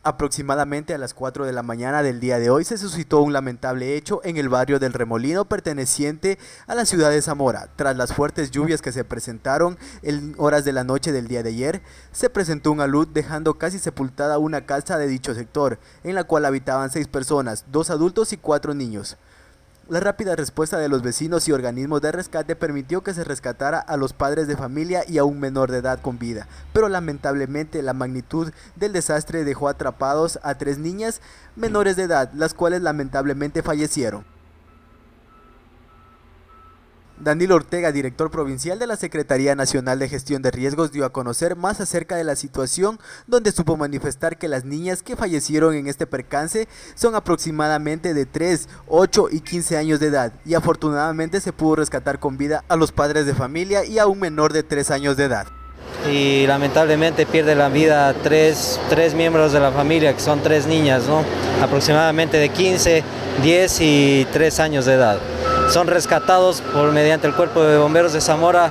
Aproximadamente a las 4 de la mañana del día de hoy se suscitó un lamentable hecho en el barrio del Remolino perteneciente a la ciudad de Zamora. Tras las fuertes lluvias que se presentaron en horas de la noche del día de ayer, se presentó un alud dejando casi sepultada una casa de dicho sector, en la cual habitaban 6 personas, 2 adultos y 4 niños. La rápida respuesta de los vecinos y organismos de rescate permitió que se rescatara a los padres de familia y a un menor de edad con vida, pero lamentablemente la magnitud del desastre dejó atrapados a 3 niñas menores de edad, las cuales lamentablemente fallecieron. Danilo Ortega, director provincial de la Secretaría Nacional de Gestión de Riesgos, dio a conocer más acerca de la situación, donde supo manifestar que las niñas que fallecieron en este percance son aproximadamente de 3, 8 y 15 años de edad, y afortunadamente se pudo rescatar con vida a los padres de familia y a un menor de 3 años de edad. Y lamentablemente pierde la vida tres miembros de la familia, que son 3 niñas, ¿no? Aproximadamente de 15, 10 y 3 años de edad. Son rescatados mediante el Cuerpo de Bomberos de Zamora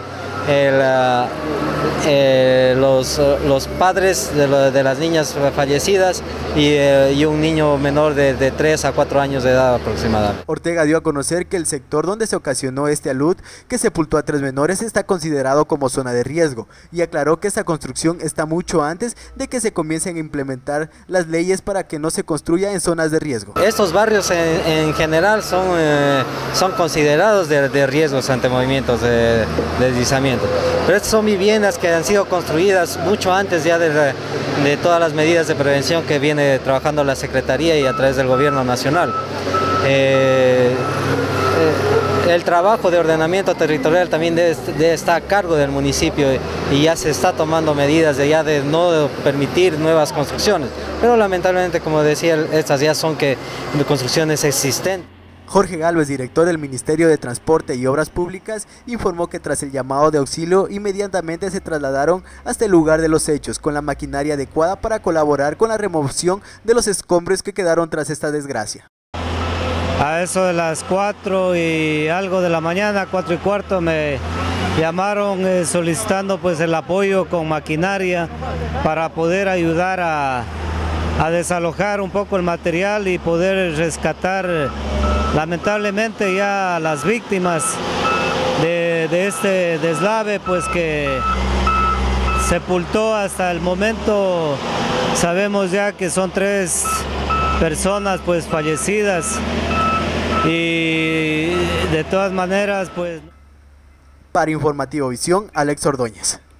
los padres de las niñas fallecidas y un niño menor de 3 a 4 años de edad aproximadamente. Ortega dio a conocer que el sector donde se ocasionó este alud, que sepultó a 3 menores, está considerado como zona de riesgo, y aclaró que esta construcción está mucho antes de que se comiencen a implementar las leyes para que no se construya en zonas de riesgo. Estos barrios en general son considerados de riesgos ante movimientos de deslizamiento, pero estas son viviendas que han sido construidas mucho antes ya de todas las medidas de prevención que viene trabajando la Secretaría y a través del Gobierno Nacional. El trabajo de ordenamiento territorial también está a cargo del municipio y ya se está tomando medidas de no permitir nuevas construcciones, pero lamentablemente, como decía, estas ya son construcciones existentes. Jorge Gálvez, director del Ministerio de Transporte y Obras Públicas, informó que tras el llamado de auxilio inmediatamente se trasladaron hasta el lugar de los hechos con la maquinaria adecuada para colaborar con la remoción de los escombros que quedaron tras esta desgracia. A eso de las 4 y algo de la mañana, 4 y cuarto, me llamaron solicitando pues el apoyo con maquinaria para poder ayudar a desalojar un poco el material y poder rescatar lamentablemente ya las víctimas de este deslave, pues que sepultó hasta el momento. Sabemos ya que son 3 personas pues fallecidas y de todas maneras pues. Para Informativo Visión, Alex Ordóñez.